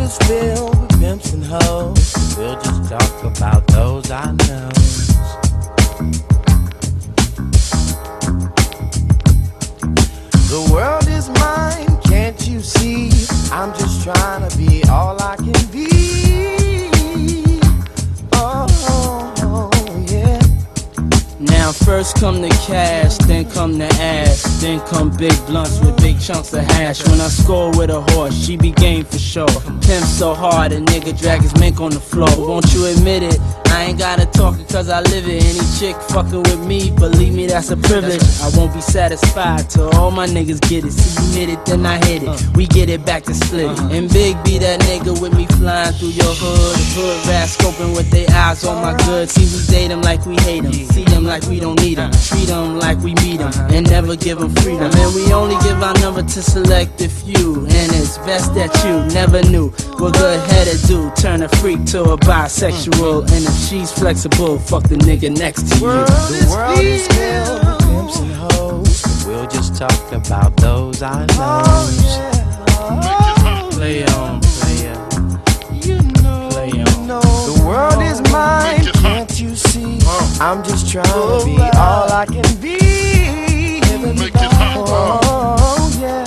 is filled with pimps and hoes. We'll just talk about those I know. The world is mine, can't you see? I'm just trying to be all I can be. Oh, yeah. Now first come the cash, then come the ass, then come big blunts with big chunks of hash. When I score with a horse, she be game for sure. Pimp so hard, a nigga drag his mink on the floor. Won't you admit it? I ain't gotta talk it cause I live it. Any chick fucking with me, believe me, that's a privilege. I won't be satisfied till all my niggas get it. See you hit it, then I hit it. We get it back to split it. And Big be that nigga with me flying through your hood. Hood rats scoping with their eyes on my goods. See we date them like we hate them. See them like we don't need them. Treat them like we meet them. And never give them freedom. And we only give our number to select a few. And it's best that you never knew what good-headed do. Turn a freak to a bisexual. And if she's flexible, fuck the nigga next to you. The world is filled with pimps and hoes. We'll just talk about those I know. Play on, player. Play on. The world is mine, can't you see? I'm just trying to be all I can be. Oh, yeah.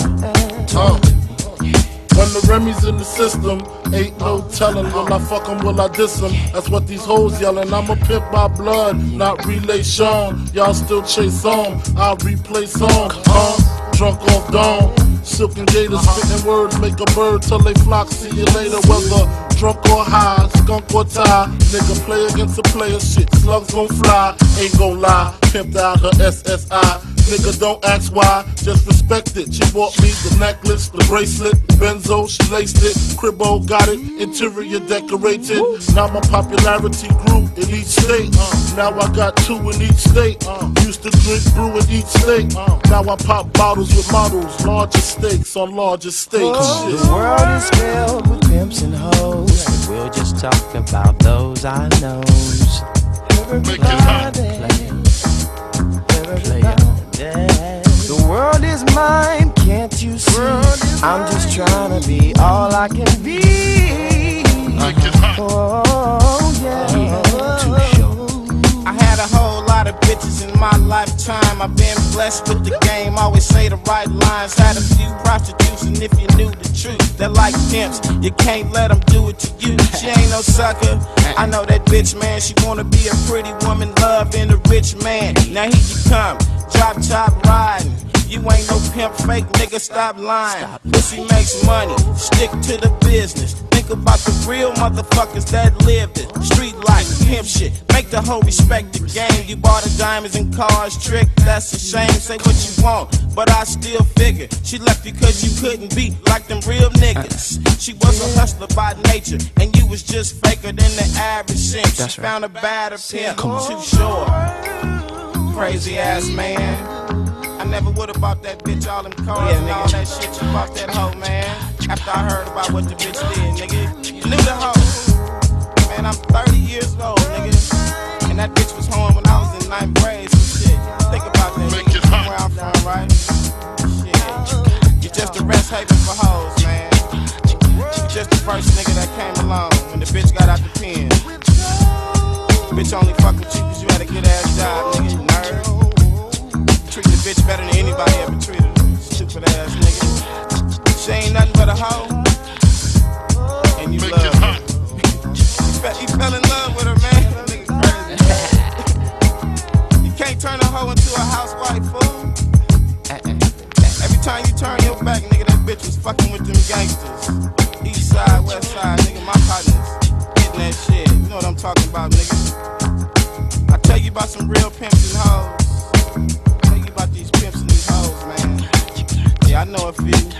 When the Remy's in the system, ain't no telling. Will I fuck 'em, will I diss 'em? That's what these hoes yelling. I'm a pimp by blood, not relation. Y'all still chase on, I'll replay songs. Drunk off dawn, silk and gators, spitting words make a bird till they flock. See you later, whether drunk or high, skunk or tie. Nigga play against a player, shit, slugs gon' fly. Ain't gon' lie, pimped out her SSI. Nigga, don't ask why, just respect it. She bought me the necklace, the bracelet, Benzo, she laced it. Cribbo got it, interior decorated. Now my popularity grew in each state. Now I got 2 in each state. Used to drink brew in each state. Now I pop bottles with models, larger stakes on larger stakes. The world is filled with pimps and hoes. We'll just talk about those I know. The world is mine, can't you see? I'm just trying to be all I can be. Oh, yeah. I had a whole lot of bitches in my lifetime. I've been blessed with the game, always say the right lines. Had a few prostitutes, and if you knew the truth, they're like pimps, you can't let them do it to you. She ain't no sucker, I know that bitch, man. She wanna be a pretty woman, loving a rich man. Now here you come, drop top riding. You ain't no pimp, fake nigga, stop lying. Pussy makes money, stick to the business. Think about the real motherfuckers that lived it. Street life, pimp shit, make the whole respect the game. You bought the diamonds and cars, trick, that's a shame. Say what you want, but I still figure she left because you couldn't be like them real niggas. She was a hustler by nature, and you was just faker than the average simp. She found a badder pimp, too short. Crazy ass man. I never would have bought that bitch all them cars and all that shit. You bought that hoe, man. After I heard about what the bitch did, nigga. You knew the hoe. Man, I'm 30 years old, nigga. And that bitch was home when I was in 9th grade, so shit. Think about that, nigga. Where I'm from, right? Shit. You're just a rest haven for hoes, man. You're just the first nigga that came along when the bitch got out the pen. Bitch only fuck with you cause you had a good ass job, nigga. Nerd. Treat the bitch better than anybody ever treated her. Stupid ass nigga. She ain't nothing but a hoe. And you love her. You fell in love with her, man. That nigga crazy. You can't turn a hoe into a housewife, fool. Every time you turn your back, nigga, that bitch was fucking with them gangsters. East side, west side, nigga, my partners getting that shit. You know what I'm talking about, nigga. I tell you about some real pimps and hoes. About these pimps and these hoes, man. Yeah, I know a few.